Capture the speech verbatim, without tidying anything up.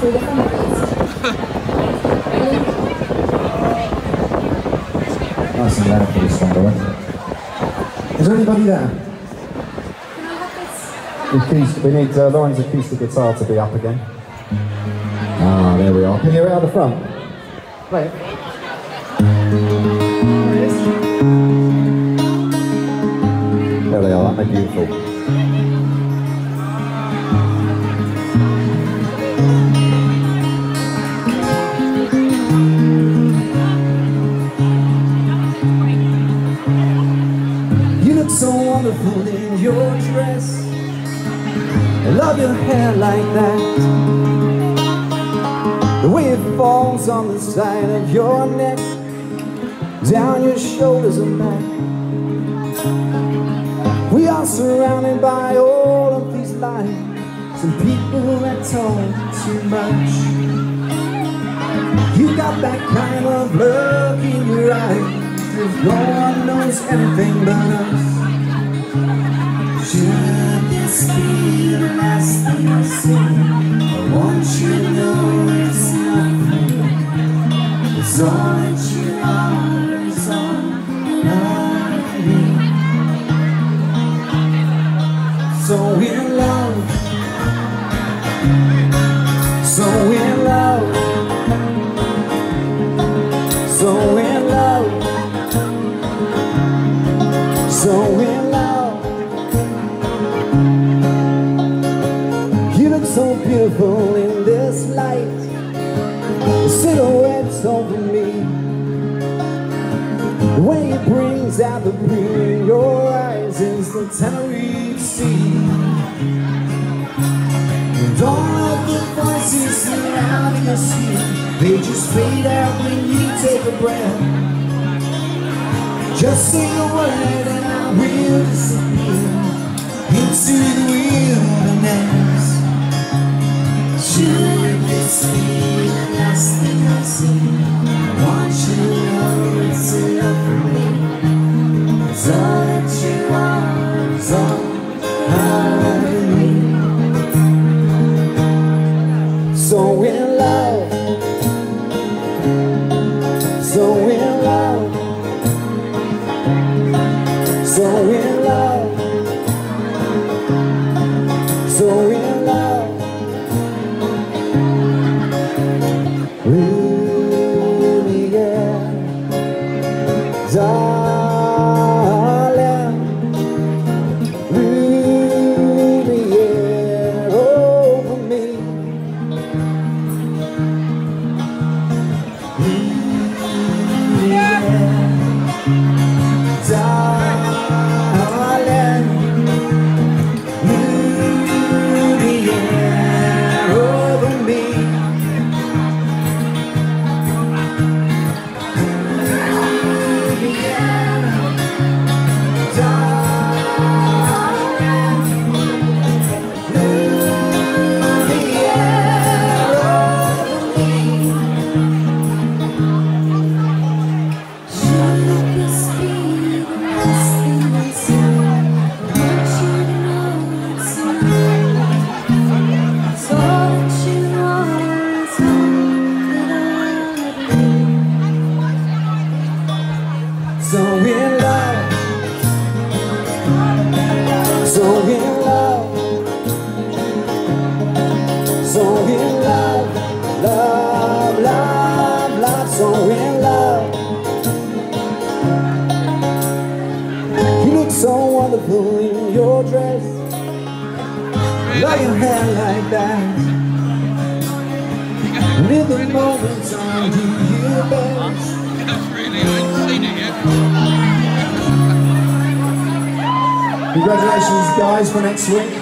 through the fundraise. Nice and loud for this one, boy. Is there anybody there? We need uh, Lauren's acoustic guitar to be up again. Ah, there we are. Can you hear it out the front? Play it. There they are, aren't they beautiful? You look so wonderful in your dress. I love your hair like that, the way it falls on the side of your neck, down your shoulders and back. We are surrounded by all of these lies, some people that talk too much. You got that kind of look in your eyes, if no one knows anything but us. Should this be the last thing I see? I want you to know it's nothing. It's all that you are, it's all that I need. So in love, so in love, so in love, so in love. So beautiful in this light, the silhouette's over me, the way it brings out the beauty in your eyes is the Tenerife Sea. And all of the voices surrounding us here, they just fade out when you take a breath. Just say a word and I will disappear into the wilderness. Should this be the last thing I see? I want you to know it's enough for me. It's all that you are, it's all I need. So in love, so in love, so in love, so in love. Really, yeah, darling, really, yeah, over me. Really, yeah, darling, really, yeah, over me. So in love, so in love, so in love, love, love, love, so in love. You look so wonderful in your dress, love your hair like that, live the moments on you best. Congratulations guys for next week.